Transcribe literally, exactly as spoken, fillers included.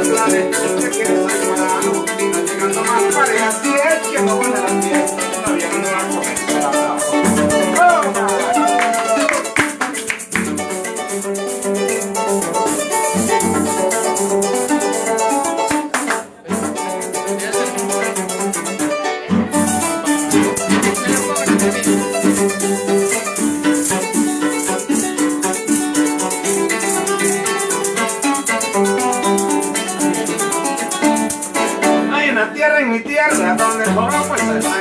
los planes, sé que estoy parado. Están llegando más parejas, si es que no van a las diez, todavía no va a comenzar a hablar. Hay una tierra en mi tierra donde el joven pues